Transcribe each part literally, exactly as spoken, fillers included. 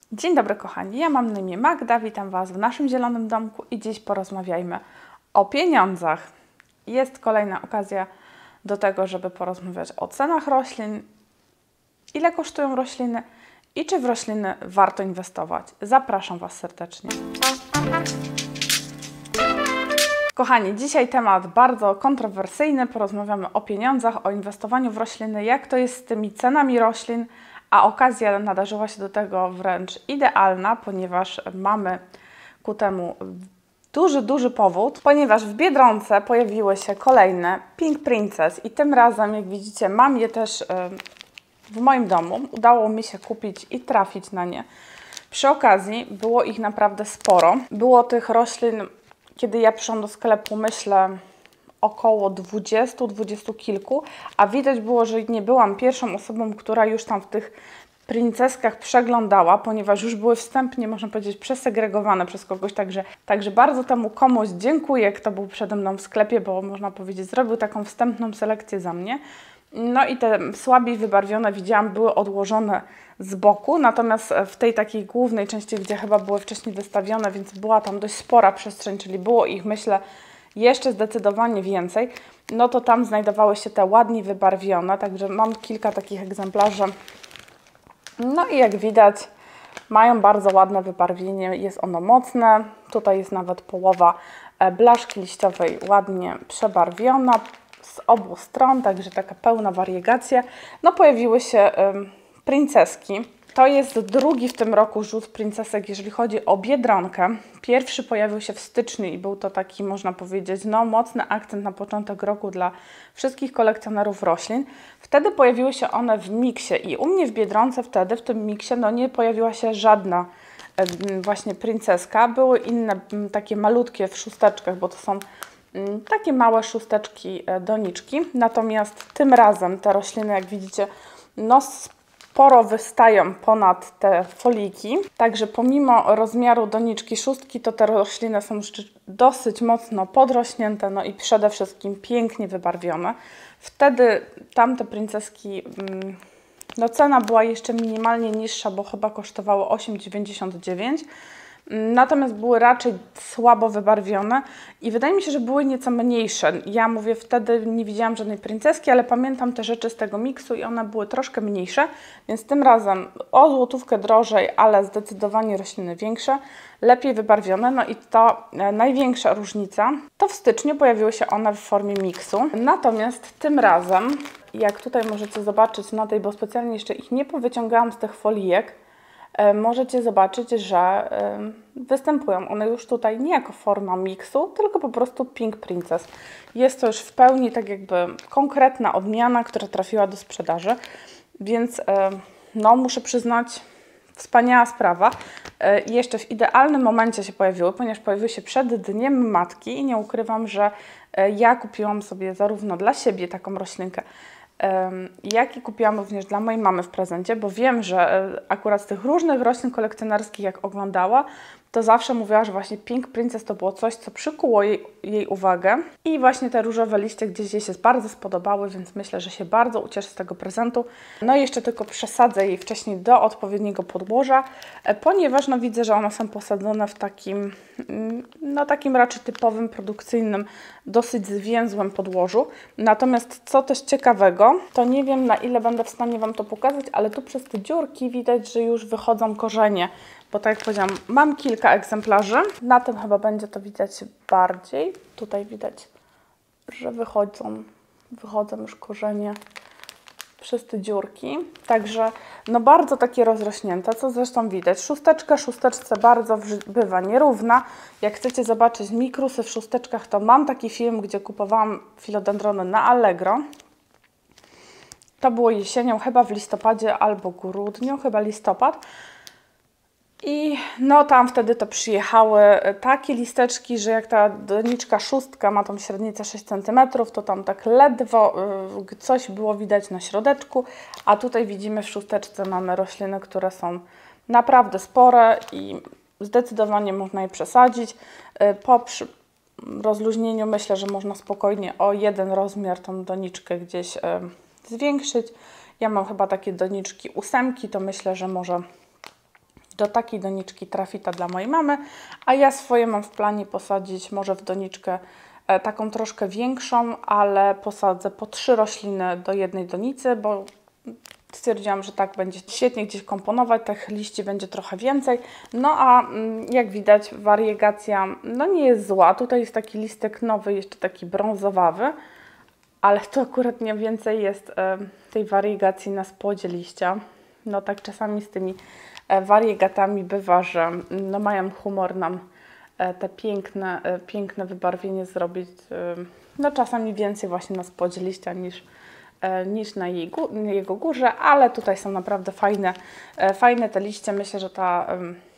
Dzień dobry kochani, ja mam na imię Magda, witam Was w naszym zielonym domku i dziś porozmawiajmy o pieniądzach. Jest kolejna okazja do tego, żeby porozmawiać o cenach roślin, ile kosztują rośliny i czy w rośliny warto inwestować. Zapraszam Was serdecznie. Kochani, dzisiaj temat bardzo kontrowersyjny, porozmawiamy o pieniądzach, o inwestowaniu w rośliny, jak to jest z tymi cenami roślin, a okazja nadarzyła się do tego wręcz idealna, ponieważ mamy ku temu duży, duży powód, ponieważ w Biedronce pojawiły się kolejne Pink Princess i tym razem, jak widzicie, mam je też w moim domu. Udało mi się kupić i trafić na nie. Przy okazji było ich naprawdę sporo. Było tych roślin, kiedy ja przyszłam do sklepu, myślę, około dwudziestu, dwudziestu kilku, a widać było, że nie byłam pierwszą osobą, która już tam w tych princeskach przeglądała, ponieważ już były wstępnie, można powiedzieć, przesegregowane przez kogoś, także, także bardzo temu komuś dziękuję, kto był przede mną w sklepie, bo można powiedzieć, zrobił taką wstępną selekcję za mnie. No i te słabiej wybarwione, widziałam, były odłożone z boku, natomiast w tej takiej głównej części, gdzie chyba były wcześniej wystawione, więc była tam dość spora przestrzeń, czyli było ich, myślę, jeszcze zdecydowanie więcej, no to tam znajdowały się te ładnie wybarwione, także mam kilka takich egzemplarzy. No i jak widać, mają bardzo ładne wybarwienie, jest ono mocne, tutaj jest nawet połowa blaszki liściowej ładnie przebarwiona z obu stron, także taka pełna wariegacja. No pojawiły się ym, princeski. To jest drugi w tym roku rzut princesek, jeżeli chodzi o Biedronkę. Pierwszy pojawił się w styczniu i był to taki, można powiedzieć, no, mocny akcent na początek roku dla wszystkich kolekcjonerów roślin. Wtedy pojawiły się one w miksie i u mnie w Biedronce wtedy w tym miksie no, nie pojawiła się żadna e, właśnie princeska. Były inne m, takie malutkie w szósteczkach, bo to są m, takie małe szósteczki e, doniczki. Natomiast tym razem te rośliny, jak widzicie, no sporo wystają ponad te foliki, także pomimo rozmiaru doniczki szóstki, to te rośliny są dosyć mocno podrośnięte, no i przede wszystkim pięknie wybarwione. Wtedy tamte princeski, no cena była jeszcze minimalnie niższa, bo chyba kosztowało osiem dziewięćdziesiąt dziewięć. Natomiast były raczej słabo wybarwione i wydaje mi się, że były nieco mniejsze. Ja mówię, wtedy nie widziałam żadnej princeski, ale pamiętam te rzeczy z tego miksu i one były troszkę mniejsze, więc tym razem o złotówkę drożej, ale zdecydowanie rośliny większe, lepiej wybarwione. No i to e, największa różnica, to w styczniu pojawiły się one w formie miksu. Natomiast tym razem, jak tutaj możecie zobaczyć na tej, bo specjalnie jeszcze ich nie powyciągałam z tych folijek, możecie zobaczyć, że występują one już tutaj nie jako forma miksu, tylko po prostu Pink Princess. Jest to już w pełni tak jakby konkretna odmiana, która trafiła do sprzedaży, więc no muszę przyznać, wspaniała sprawa. I jeszcze w idealnym momencie się pojawiły, ponieważ pojawiły się przed Dniem Matki i nie ukrywam, że ja kupiłam sobie zarówno dla siebie taką roślinkę, jak i kupiłam również dla mojej mamy w prezencie, bo wiem, że akurat z tych różnych roślin kolekcjonerskich, jak oglądała, to zawsze mówiła, że właśnie Pink Princess to było coś, co przykuło jej, jej uwagę i właśnie te różowe liście gdzieś jej się bardzo spodobały, więc myślę, że się bardzo ucieszy z tego prezentu. No i jeszcze tylko przesadzę jej wcześniej do odpowiedniego podłoża, ponieważ no widzę, że one są posadzone w takim, no takim raczej typowym, produkcyjnym, dosyć zwięzłym podłożu. Natomiast co też ciekawego, to nie wiem, na ile będę w stanie Wam to pokazać, ale tu przez te dziurki widać, że już wychodzą korzenie, bo tak jak powiedziałam, mam kilka egzemplarzy. Na tym chyba będzie to widać bardziej. Tutaj widać, że wychodzą, wychodzą już korzenie przez te dziurki. Także no bardzo takie rozrośnięte, co zresztą widać. Szósteczka szósteczce bardzo bywa nierówna. Jak chcecie zobaczyć mikrusy w szósteczkach, to mam taki film, gdzie kupowałam filodendrony na Allegro. To było jesienią, chyba w listopadzie albo grudniu, chyba listopad. I no tam wtedy to przyjechały takie listeczki, że jak ta doniczka szóstka ma tą średnicę sześć centymetrów, to tam tak ledwo y, coś było widać na środeczku, a tutaj widzimy w szósteczce mamy rośliny, które są naprawdę spore i zdecydowanie można je przesadzić. Y, po przy rozluźnieniu myślę, że można spokojnie o jeden rozmiar tą doniczkę gdzieś y, zwiększyć. Ja mam chyba takie doniczki ósemki, to myślę, że może do takiej doniczki trafita dla mojej mamy, a ja swoje mam w planie posadzić może w doniczkę e, taką troszkę większą, ale posadzę po trzy rośliny do jednej donicy, bo stwierdziłam, że tak będzie świetnie gdzieś komponować, tych liści będzie trochę więcej. No a mm, jak widać wariegacja no nie jest zła, tutaj jest taki listek nowy, jeszcze taki brązowawy, ale tu akurat mniej więcej jest e, tej wariegacji na spodzie liścia. No tak czasami z tymi e, wariegatami bywa, że no mają humor nam e, te piękne, e, piękne wybarwienie zrobić. E, no czasami więcej właśnie na spodzie liścia niż, e, niż na, jej, na jego górze, ale tutaj są naprawdę fajne, e, fajne te liście. Myślę, że ta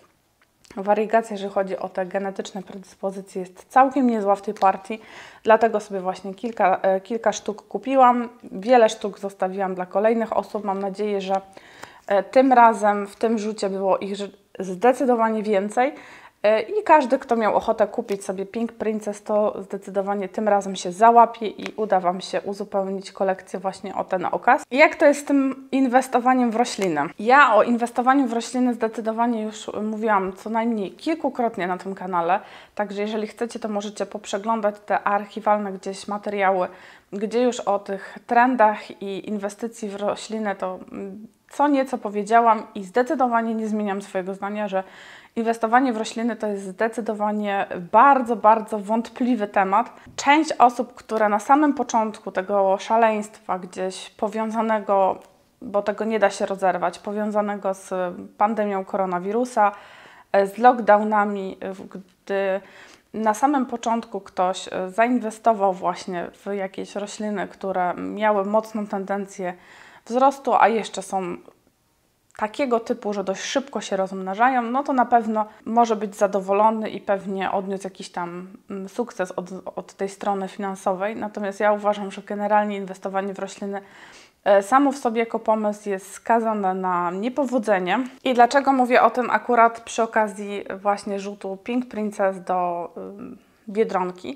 e, wariegacja, jeżeli chodzi o te genetyczne predyspozycje, jest całkiem niezła w tej partii, dlatego sobie właśnie kilka, e, kilka sztuk kupiłam. Wiele sztuk zostawiłam dla kolejnych osób. Mam nadzieję, że e, tym razem w tym rzucie było ich zdecydowanie więcej e, i każdy, kto miał ochotę kupić sobie Pink Princess, to zdecydowanie tym razem się załapie i uda Wam się uzupełnić kolekcję właśnie o ten okaz. Jak to jest z tym inwestowaniem w rośliny? Ja o inwestowaniu w rośliny zdecydowanie już mówiłam co najmniej kilkukrotnie na tym kanale, także jeżeli chcecie, to możecie poprzeglądać te archiwalne gdzieś materiały, gdzie już o tych trendach i inwestycji w rośliny to co nieco powiedziałam i zdecydowanie nie zmieniam swojego zdania, że inwestowanie w rośliny to jest zdecydowanie bardzo, bardzo wątpliwy temat. Część osób, które na samym początku tego szaleństwa gdzieś powiązanego, bo tego nie da się rozerwać, powiązanego z pandemią koronawirusa, z lockdownami, gdy na samym początku ktoś zainwestował właśnie w jakieś rośliny, które miały mocną tendencję wzrostu, a jeszcze są takiego typu, że dość szybko się rozmnażają, no to na pewno może być zadowolony i pewnie odniósł jakiś tam sukces od, od tej strony finansowej. Natomiast ja uważam, że generalnie inwestowanie w rośliny samo w sobie jako pomysł jest skazane na niepowodzenie. I dlaczego mówię o tym akurat przy okazji właśnie rzutu Pink Princess do Biedronki?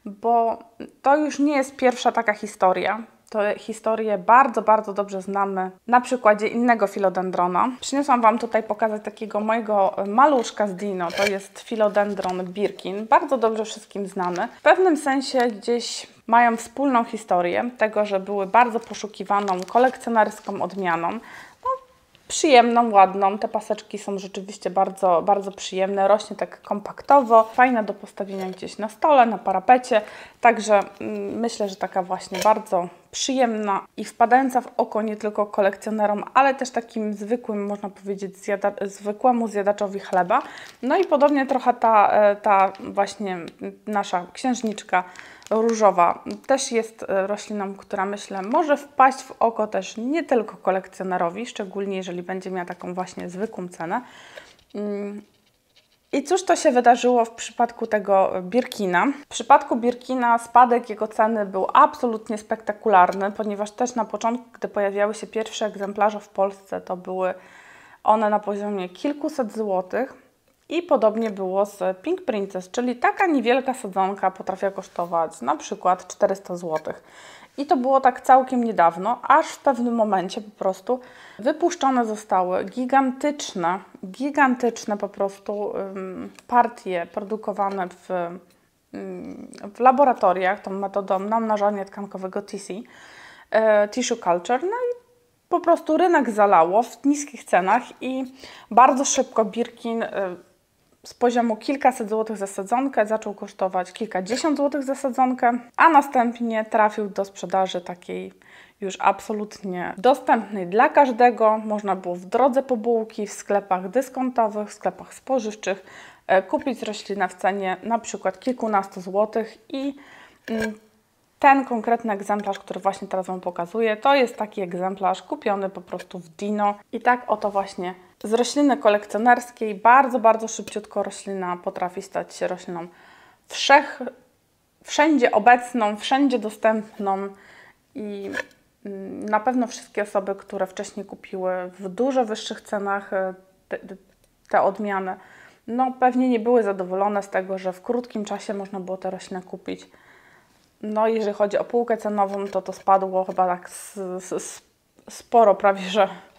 Bo to już nie jest pierwsza taka historia. To historię bardzo, bardzo dobrze znamy na przykładzie innego filodendrona. Przyniosłam Wam tutaj pokazać takiego mojego maluszka z Dino. To jest filodendron Birkin, bardzo dobrze wszystkim znany. W pewnym sensie gdzieś mają wspólną historię tego, że były bardzo poszukiwaną kolekcjonerską odmianą. No, przyjemną, ładną. Te paseczki są rzeczywiście bardzo, bardzo przyjemne. Rośnie tak kompaktowo, fajna do postawienia gdzieś na stole, na parapecie. Także mm, myślę, że taka właśnie bardzo przyjemna i wpadająca w oko nie tylko kolekcjonerom, ale też takim zwykłym, można powiedzieć, zjada zwykłemu zjadaczowi chleba. No i podobnie trochę ta, ta właśnie nasza księżniczka różowa też jest rośliną, która myślę może wpaść w oko też nie tylko kolekcjonerowi, szczególnie jeżeli będzie miała taką właśnie zwykłą cenę. I cóż to się wydarzyło w przypadku tego Birkina? W przypadku Birkina spadek jego ceny był absolutnie spektakularny, ponieważ też na początku, gdy pojawiały się pierwsze egzemplarze w Polsce, to były one na poziomie kilkuset złotych. I podobnie było z Pink Princess, czyli taka niewielka sadzonka potrafiła kosztować na przykład czterysta złotych. I to było tak całkiem niedawno, aż w pewnym momencie po prostu wypuszczone zostały gigantyczne, gigantyczne po prostu um, partie produkowane w, um, w laboratoriach, tą metodą namnażania tkankowego T C, e, Tissue Culture. No i po prostu rynek zalało w niskich cenach i bardzo szybko Birkin e, z poziomu kilkaset złotych za sadzonkę zaczął kosztować kilkadziesiąt złotych za sadzonkę, a następnie trafił do sprzedaży takiej już absolutnie dostępnej dla każdego. Można było w drodze po bułki, w sklepach dyskontowych, w sklepach spożywczych e, kupić roślinę w cenie na przykład kilkunastu złotych i mm, ten konkretny egzemplarz, który właśnie teraz Wam pokazuję, to jest taki egzemplarz kupiony po prostu w Dino. I tak oto właśnie z rośliny kolekcjonerskiej bardzo, bardzo szybciutko roślina potrafi stać się rośliną wszech, wszędzie obecną, wszędzie dostępną i na pewno wszystkie osoby, które wcześniej kupiły w dużo wyższych cenach te, te odmiany, no pewnie nie były zadowolone z tego, że w krótkim czasie można było te rośliny kupić. No jeżeli chodzi o półkę cenową, to to spadło chyba tak z, z, sporo, prawie że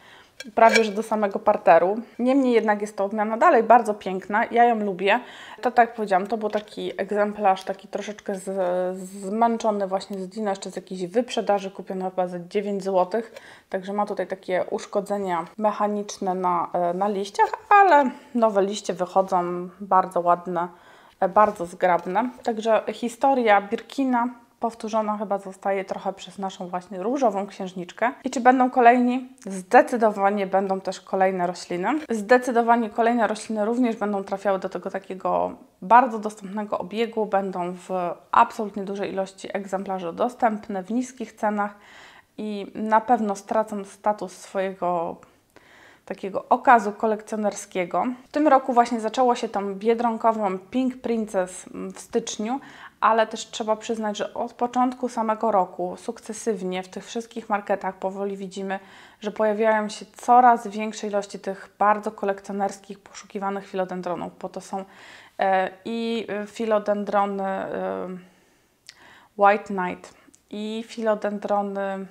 prawie że do samego parteru. Niemniej jednak jest to odmiana dalej bardzo piękna, ja ją lubię. To tak jak powiedziałam, to był taki egzemplarz, taki troszeczkę z, zmęczony właśnie z Dina, jeszcze z jakiejś wyprzedaży, kupiony chyba za dziewięć złotych, także ma tutaj takie uszkodzenia mechaniczne na, na liściach, ale nowe liście wychodzą bardzo ładne, bardzo zgrabne. Także historia Birkina powtórzona chyba zostaje trochę przez naszą właśnie różową księżniczkę. I czy będą kolejni? Zdecydowanie będą też kolejne rośliny. Zdecydowanie kolejne rośliny również będą trafiały do tego takiego bardzo dostępnego obiegu, będą w absolutnie dużej ilości egzemplarzy dostępne, w niskich cenach i na pewno stracą status swojego takiego okazu kolekcjonerskiego. W tym roku właśnie zaczęło się tą biedronkową Pink Princess w styczniu, ale też trzeba przyznać, że od początku samego roku sukcesywnie w tych wszystkich marketach powoli widzimy, że pojawiają się coraz większe ilości tych bardzo kolekcjonerskich, poszukiwanych filodendronów, bo to są e, i filodendrony e, White Knight, i filodendrony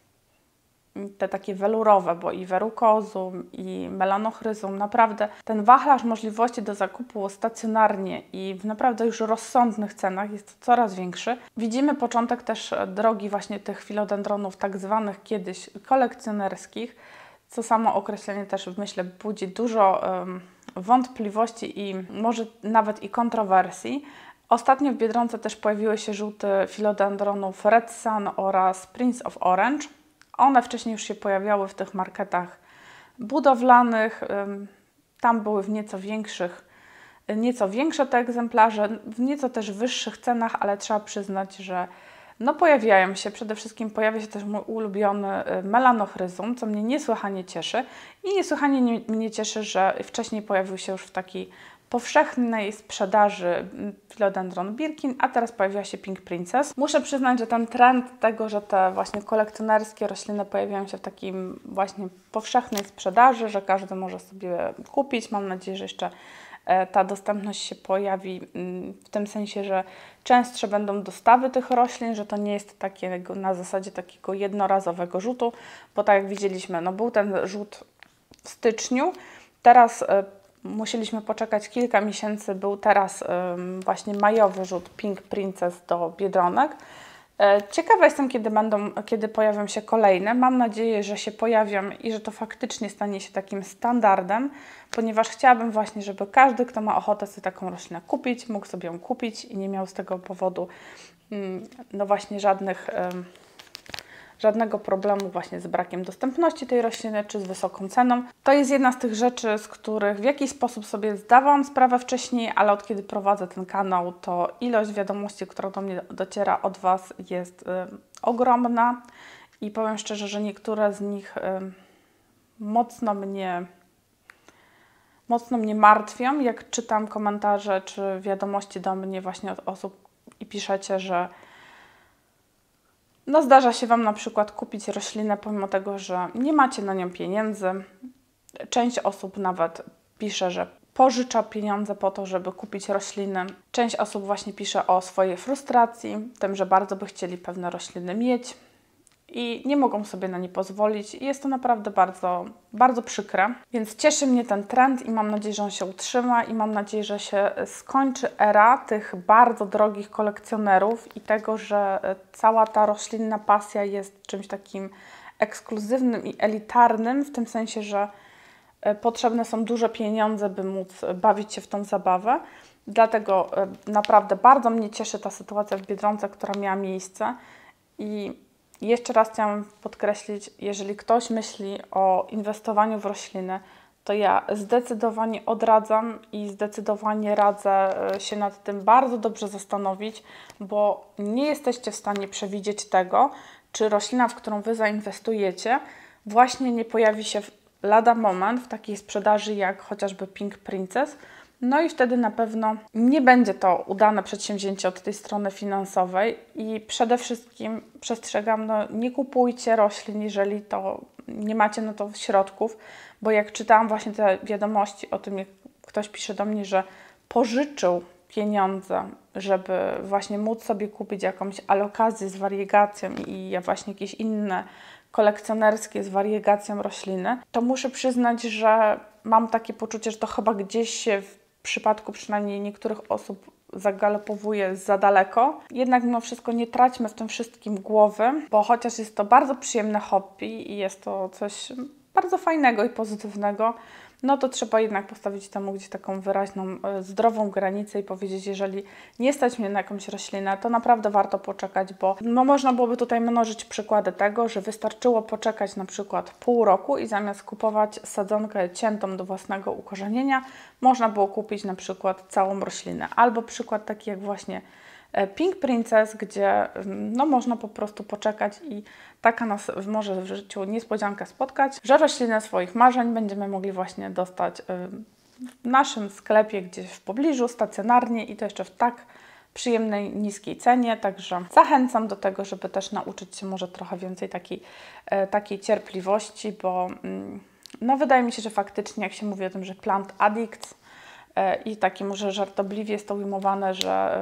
te takie welurowe, bo i verukozum, i melanochryzum. Naprawdę ten wachlarz możliwości do zakupu stacjonarnie i w naprawdę już rozsądnych cenach jest coraz większy. Widzimy początek też drogi właśnie tych filodendronów tak zwanych kiedyś kolekcjonerskich, co samo określenie też myślę budzi dużo um, wątpliwości i może nawet i kontrowersji. Ostatnio w Biedronce też pojawiły się żółte filodendronów Red Sun oraz Prince of Orange. One wcześniej już się pojawiały w tych marketach budowlanych. Tam były w nieco większych, nieco większe te egzemplarze, w nieco też wyższych cenach, ale trzeba przyznać, że no pojawiają się. Przede wszystkim pojawia się też mój ulubiony melanochryzum, co mnie niesłychanie cieszy. I niesłychanie nie, mnie cieszy, że wcześniej pojawił się już w takiej powszechnej sprzedaży Philodendron Birkin, a teraz pojawiła się Pink Princess. Muszę przyznać, że ten trend tego, że te właśnie kolekcjonerskie rośliny pojawiają się w takim właśnie powszechnej sprzedaży, że każdy może sobie kupić. Mam nadzieję, że jeszcze ta dostępność się pojawi w tym sensie, że częstsze będą dostawy tych roślin, że to nie jest takie na zasadzie takiego jednorazowego rzutu, bo tak jak widzieliśmy, no był ten rzut w styczniu, teraz musieliśmy poczekać kilka miesięcy, był teraz ym, właśnie majowy rzut Pink Princess do Biedronek. E, ciekawa jestem, kiedy będą, kiedy pojawią się kolejne. Mam nadzieję, że się pojawią i że to faktycznie stanie się takim standardem, ponieważ chciałabym właśnie, żeby każdy, kto ma ochotę sobie taką roślinę kupić, mógł sobie ją kupić i nie miał z tego powodu ym, no właśnie żadnych... Ym, żadnego problemu właśnie z brakiem dostępności tej rośliny, czy z wysoką ceną. To jest jedna z tych rzeczy, z których w jakiś sposób sobie zdawałam sprawę wcześniej, ale od kiedy prowadzę ten kanał, to ilość wiadomości, która do mnie dociera od Was jest y, ogromna i powiem szczerze, że niektóre z nich y, mocno mnie mocno mnie martwią, jak czytam komentarze czy wiadomości do mnie właśnie od osób i piszecie, że no zdarza się Wam na przykład kupić roślinę pomimo tego, że nie macie na nią pieniędzy. Część osób nawet pisze, że pożycza pieniądze po to, żeby kupić rośliny. Część osób właśnie pisze o swojej frustracji, tym, że bardzo by chcieli pewne rośliny mieć i nie mogą sobie na nie pozwolić. I jest to naprawdę bardzo, bardzo przykre. Więc cieszy mnie ten trend i mam nadzieję, że on się utrzyma i mam nadzieję, że się skończy era tych bardzo drogich kolekcjonerów i tego, że cała ta roślinna pasja jest czymś takim ekskluzywnym i elitarnym, w tym sensie, że potrzebne są duże pieniądze, by móc bawić się w tą zabawę. Dlatego naprawdę bardzo mnie cieszy ta sytuacja w Biedronce, która miała miejsce i jeszcze raz chciałam podkreślić, jeżeli ktoś myśli o inwestowaniu w rośliny, to ja zdecydowanie odradzam i zdecydowanie radzę się nad tym bardzo dobrze zastanowić, bo nie jesteście w stanie przewidzieć tego, czy roślina, w którą Wy zainwestujecie, właśnie nie pojawi się w lada moment w takiej sprzedaży jak chociażby Pink Princess. No i wtedy na pewno nie będzie to udane przedsięwzięcie od tej strony finansowej i przede wszystkim przestrzegam, no nie kupujcie roślin, jeżeli to nie macie na to środków, bo jak czytałam właśnie te wiadomości o tym, jak ktoś pisze do mnie, że pożyczył pieniądze, żeby właśnie móc sobie kupić jakąś alokację z wariegacją i właśnie jakieś inne kolekcjonerskie z wariegacją rośliny, to muszę przyznać, że mam takie poczucie, że to chyba gdzieś się w przypadku przynajmniej niektórych osób zagalopowuje za daleko. Jednak mimo wszystko nie traćmy w tym wszystkim głowy, bo chociaż jest to bardzo przyjemne hobby i jest to coś bardzo fajnego i pozytywnego, no to trzeba jednak postawić temu gdzieś taką wyraźną, zdrową granicę i powiedzieć, jeżeli nie stać mnie na jakąś roślinę, to naprawdę warto poczekać, bo no można byłoby tutaj mnożyć przykłady tego, że wystarczyło poczekać na przykład pół roku i zamiast kupować sadzonkę ciętą do własnego ukorzenienia, można było kupić na przykład całą roślinę. Albo przykład taki jak właśnie Pink Princess, gdzie no, można po prostu poczekać i taka nas może w życiu niespodzianka spotkać, że roślinę swoich marzeń będziemy mogli właśnie dostać w naszym sklepie gdzieś w pobliżu, stacjonarnie i to jeszcze w tak przyjemnej, niskiej cenie. Także zachęcam do tego, żeby też nauczyć się może trochę więcej takiej, takiej cierpliwości, bo no, wydaje mi się, że faktycznie jak się mówi o tym, że plant addicts i taki może żartobliwie jest to ujmowane, że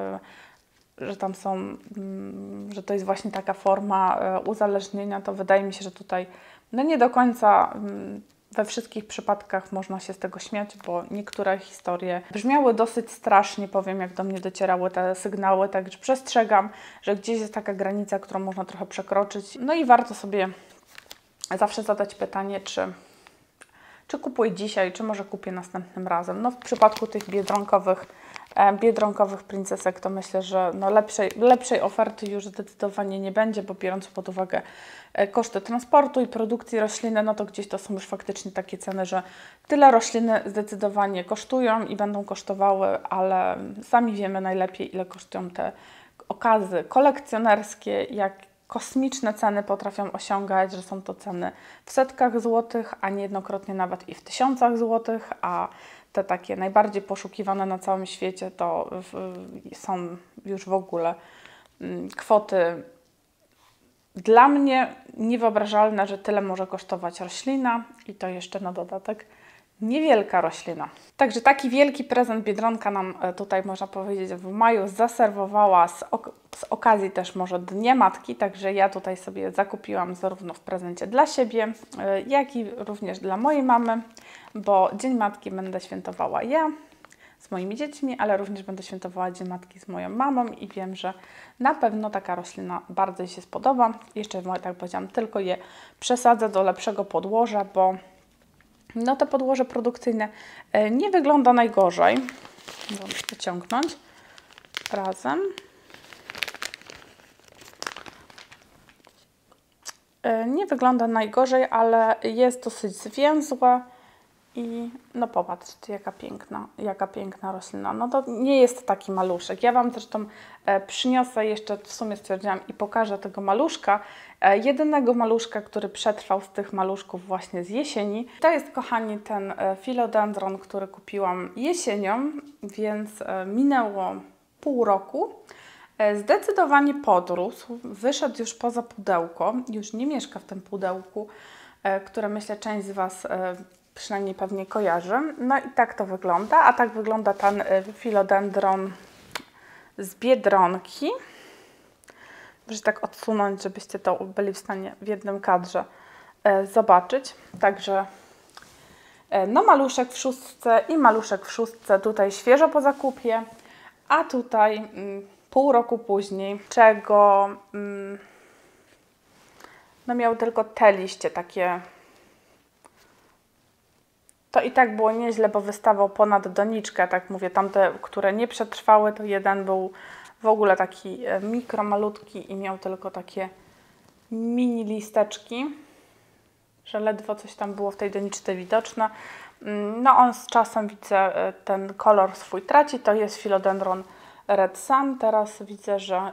że tam są, że to jest właśnie taka forma uzależnienia, to wydaje mi się, że tutaj no nie do końca we wszystkich przypadkach można się z tego śmiać, bo niektóre historie brzmiały dosyć strasznie, powiem, jak do mnie docierały te sygnały, także przestrzegam, że gdzieś jest taka granica, którą można trochę przekroczyć. No i warto sobie zawsze zadać pytanie, czy czy kupuję dzisiaj, czy może kupię następnym razem. No w przypadku tych biedronkowych biedronkowych princesek to myślę, że no lepszej, lepszej oferty już zdecydowanie nie będzie, bo biorąc pod uwagę koszty transportu i produkcji rośliny, no to gdzieś to są już faktycznie takie ceny, że tyle rośliny zdecydowanie kosztują i będą kosztowały, ale sami wiemy najlepiej, ile kosztują te okazy kolekcjonerskie, jak kosmiczne ceny potrafią osiągać, że są to ceny w setkach złotych, a niejednokrotnie nawet i w tysiącach złotych, a te takie najbardziej poszukiwane na całym świecie to w, są już w ogóle kwoty dla mnie niewyobrażalne, że tyle może kosztować roślina i to jeszcze na dodatek niewielka roślina. Także taki wielki prezent Biedronka nam tutaj, można powiedzieć, w maju zaserwowała z, ok z okazji też może Dnia Matki, także ja tutaj sobie zakupiłam zarówno w prezencie dla siebie, jak i również dla mojej mamy, bo Dzień Matki będę świętowała ja z moimi dziećmi, ale również będę świętowała Dzień Matki z moją mamą i wiem, że na pewno taka roślina bardzo jej się spodoba. Jeszcze, tak powiedziałam, tylko je przesadzę do lepszego podłoża, bo no to podłoże produkcyjne nie wygląda najgorzej. Możemy wyciągnąć razem. Nie wygląda najgorzej, ale jest dosyć zwięzłe i no popatrzcie, jaka piękna, jaka piękna roślina. No to nie jest taki maluszek. Ja Wam zresztą przyniosę jeszcze, w sumie stwierdziłam, i pokażę tego maluszka. Jedynego maluszka, który przetrwał z tych maluszków właśnie z jesieni. To jest, kochani, ten philodendron, który kupiłam jesienią, więc minęło pół roku. Zdecydowanie podrósł, wyszedł już poza pudełko, już nie mieszka w tym pudełku, które myślę część z Was przynajmniej pewnie kojarzy. No i tak to wygląda, a tak wygląda ten philodendron z Biedronki. Muszę tak odsunąć, żebyście to byli w stanie w jednym kadrze e, zobaczyć. Także e, no maluszek w szóstce i maluszek w szóstce tutaj świeżo po zakupie, a tutaj mm, pół roku później, czego mm, no miał tylko te liście takie. To i tak było nieźle, bo wystawał ponad doniczkę, tak mówię, tamte, które nie przetrwały, to jeden był w ogóle taki mikro, malutki i miał tylko takie mini listeczki, że ledwo coś tam było w tej doniczce widoczne. No on z czasem, widzę, ten kolor swój traci, to jest Philodendron Red Sun. Teraz widzę, że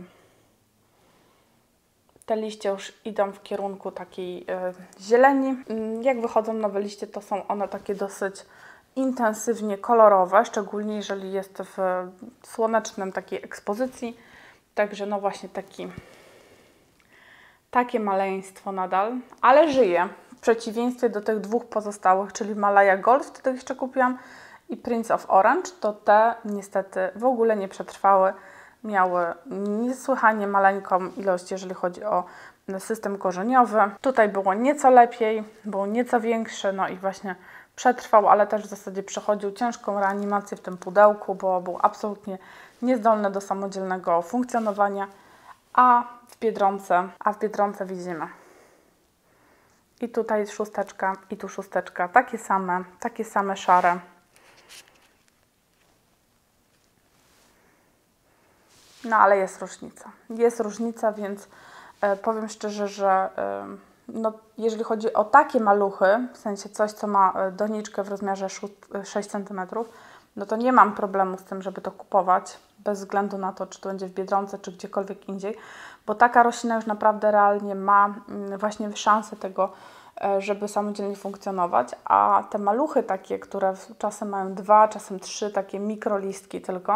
te liście już idą w kierunku takiej zieleni. Jak wychodzą nowe liście, to są one takie dosyć intensywnie kolorowe, szczególnie jeżeli jest w słonecznym takiej ekspozycji. Także no właśnie taki, takie maleństwo nadal, ale żyje. W przeciwieństwie do tych dwóch pozostałych, czyli Malaya Gold, których jeszcze kupiłam, i Prince of Orange, to te niestety w ogóle nie przetrwały. Miały niesłychanie maleńką ilość, jeżeli chodzi o system korzeniowy. Tutaj było nieco lepiej, był nieco większy, no i właśnie przetrwał, ale też w zasadzie przechodził ciężką reanimację w tym pudełku, bo był absolutnie niezdolny do samodzielnego funkcjonowania, a w Biedronce, a w Biedronce widzimy i tutaj szósteczka, i tu szósteczka, takie same, takie same szare. No ale jest różnica. Jest różnica, więc e, powiem szczerze, że e, no, jeżeli chodzi o takie maluchy, w sensie coś, co ma doniczkę w rozmiarze sześć centymetrów, no to nie mam problemu z tym, żeby to kupować, bez względu na to, czy to będzie w Biedronce, czy gdziekolwiek indziej, bo taka roślina już naprawdę realnie ma właśnie szansę tego, żeby samodzielnie funkcjonować, a te maluchy takie, które czasem mają dwa, czasem trzy takie mikrolistki tylko,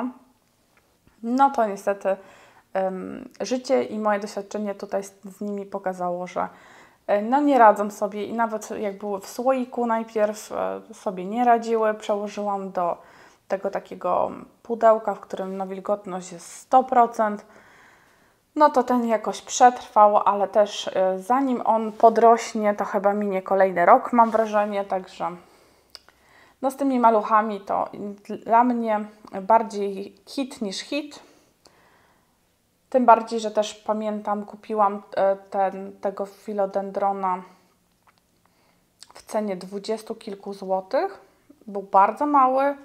no to niestety um, życie i moje doświadczenie tutaj z, z nimi pokazało, że no nie radzą sobie i nawet jak były w słoiku najpierw sobie nie radziły, przełożyłam do tego takiego pudełka, w którym no, wilgotność jest sto procent, no to ten jakoś przetrwał, ale też zanim on podrośnie, to chyba minie kolejny rok, mam wrażenie, także no z tymi maluchami to dla mnie bardziej hit niż hit. Tym bardziej, że też pamiętam, kupiłam ten, tego filodendrona w cenie dwudziestu kilku złotych. Był bardzo mały.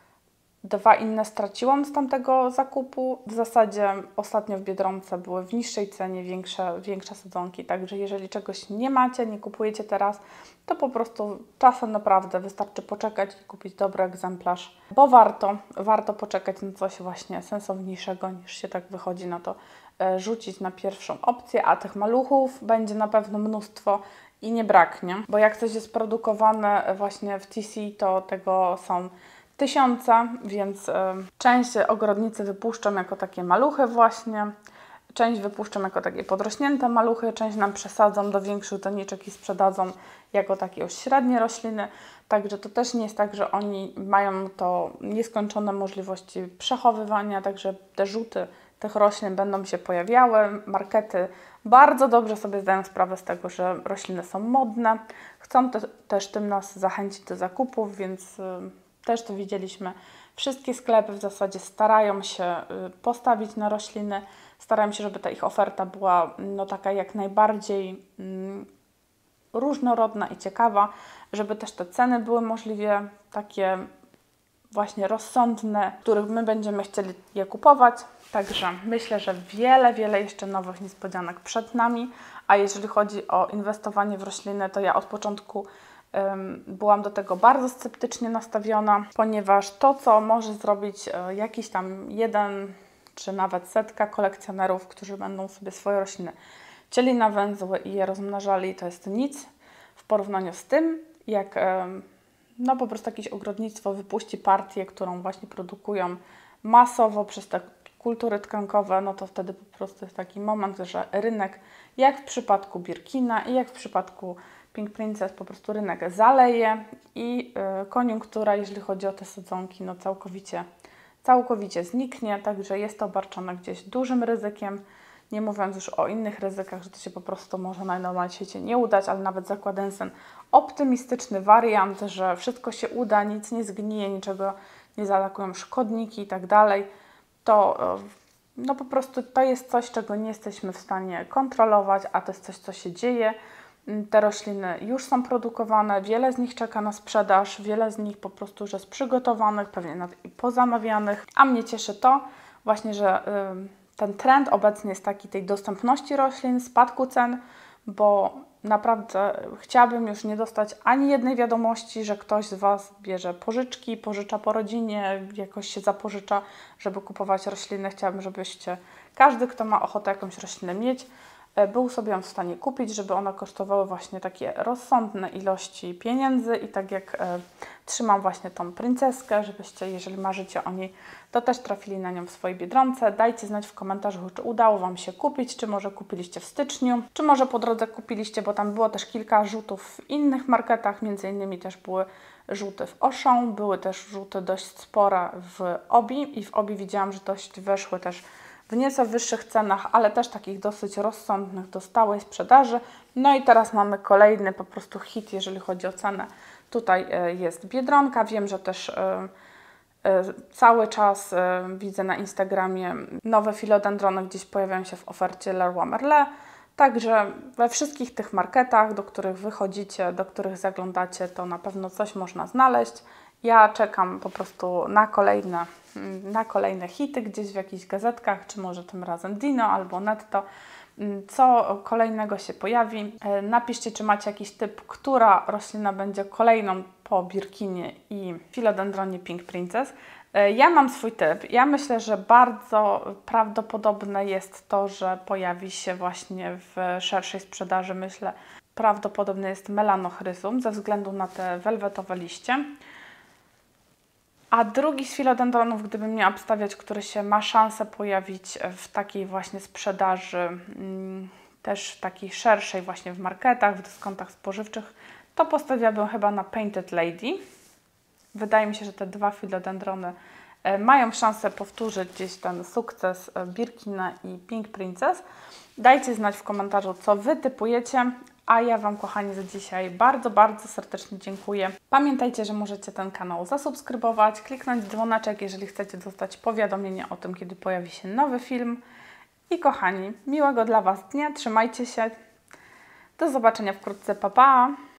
Dwa inne straciłam z tamtego zakupu. W zasadzie ostatnio w Biedronce były w niższej cenie większe, większe sadzonki. Także jeżeli czegoś nie macie, nie kupujecie teraz, to po prostu czasem naprawdę wystarczy poczekać i kupić dobry egzemplarz. Bo warto, warto poczekać na coś właśnie sensowniejszego, niż się tak wychodzi na to e, rzucić na pierwszą opcję. A tych maluchów będzie na pewno mnóstwo i nie braknie. Bo jak coś jest produkowane właśnie w T C, to tego są tysiące, więc y, część ogrodnicy wypuszczą jako takie maluchy właśnie, część wypuszczą jako takie podrośnięte maluchy, część nam przesadzą do większych doniczek i sprzedadzą jako takie już średnie rośliny, także to też nie jest tak, że oni mają to nieskończone możliwości przechowywania, także te rzuty tych roślin będą się pojawiały, markety bardzo dobrze sobie zdają sprawę z tego, że rośliny są modne, chcą te, też tym nas zachęcić do zakupów, więc y, też to widzieliśmy. Wszystkie sklepy w zasadzie starają się postawić na rośliny, starają się, żeby ta ich oferta była no, taka jak najbardziej mm, różnorodna i ciekawa, żeby też te ceny były możliwie takie właśnie rozsądne, w których my będziemy chcieli je kupować. Także myślę, że wiele, wiele jeszcze nowych niespodzianek przed nami, a jeżeli chodzi o inwestowanie w rośliny, to ja od początku byłam do tego bardzo sceptycznie nastawiona, ponieważ to, co może zrobić jakiś tam jeden czy nawet setka kolekcjonerów, którzy będą sobie swoje rośliny cieli na węzły i je rozmnażali, to jest nic w porównaniu z tym, jak no po prostu jakieś ogrodnictwo wypuści partię, którą właśnie produkują masowo przez te kultury tkankowe, no to wtedy po prostu jest taki moment, że rynek, jak w przypadku Birkina i jak w przypadku Pink Princess, po prostu rynek zaleje i y, koniunktura, jeżeli chodzi o te sadzonki, no całkowicie, całkowicie zniknie, także jest to obarczone gdzieś dużym ryzykiem, nie mówiąc już o innych ryzykach, że to się po prostu może najnormalniej w świecie nie udać, ale nawet zakładając ten optymistyczny wariant, że wszystko się uda, nic nie zgnije, niczego nie zaatakują szkodniki i tak dalej, to y, no po prostu to jest coś, czego nie jesteśmy w stanie kontrolować, a to jest coś, co się dzieje. Te rośliny już są produkowane, wiele z nich czeka na sprzedaż, wiele z nich po prostu już jest przygotowanych, pewnie nawet i pozamawianych. A mnie cieszy to właśnie, że y, ten trend obecnie jest taki tej dostępności roślin, spadku cen, bo naprawdę chciałabym już nie dostać ani jednej wiadomości, że ktoś z Was bierze pożyczki, pożycza po rodzinie, jakoś się zapożycza, żeby kupować rośliny. Chciałabym, żebyście, każdy, kto ma ochotę jakąś roślinę mieć, był sobie ją w stanie kupić, żeby one kosztowały właśnie takie rozsądne ilości pieniędzy i tak jak e, trzymam właśnie tą princeskę, żebyście, jeżeli marzycie o niej, to też trafili na nią w swojej Biedronce. Dajcie znać w komentarzu, czy udało Wam się kupić, czy może kupiliście w styczniu, czy może po drodze kupiliście, bo tam było też kilka rzutów w innych marketach, między innymi też były rzuty w Auchan, były też rzuty dość spore w Obi i w Obi widziałam, że dość weszły też w w nieco wyższych cenach, ale też takich dosyć rozsądnych do stałej sprzedaży. No i teraz mamy kolejny po prostu hit, jeżeli chodzi o cenę. Tutaj jest Biedronka. Wiem, że też cały czas widzę na Instagramie nowe filodendrony gdzieś pojawiają się w ofercie Leroy Merlin. Także we wszystkich tych marketach, do których wychodzicie, do których zaglądacie, to na pewno coś można znaleźć. Ja czekam po prostu na kolejne, na kolejne hity gdzieś w jakichś gazetkach, czy może tym razem Dino albo Netto. Co kolejnego się pojawi. Napiszcie, czy macie jakiś typ, która roślina będzie kolejną po Birkinie i Philodendronie Pink Princess. Ja mam swój typ. Ja myślę, że bardzo prawdopodobne jest to, że pojawi się właśnie w szerszej sprzedaży. Myślę, prawdopodobne jest Melanochrysum ze względu na te welwetowe liście. A drugi z filodendronów, gdybym miała obstawiać, który się ma szansę pojawić w takiej właśnie sprzedaży, też w takiej szerszej właśnie w marketach, w dyskontach spożywczych, to postawiłabym chyba na Painted Lady. Wydaje mi się, że te dwa filodendrony mają szansę powtórzyć gdzieś ten sukces Birkina i Pink Princess. Dajcie znać w komentarzu, co Wy typujecie. A ja Wam, kochani, za dzisiaj bardzo, bardzo serdecznie dziękuję. Pamiętajcie, że możecie ten kanał zasubskrybować, kliknąć dzwoneczek, jeżeli chcecie dostać powiadomienia o tym, kiedy pojawi się nowy film. I kochani, miłego dla Was dnia, trzymajcie się. Do zobaczenia wkrótce, pa pa!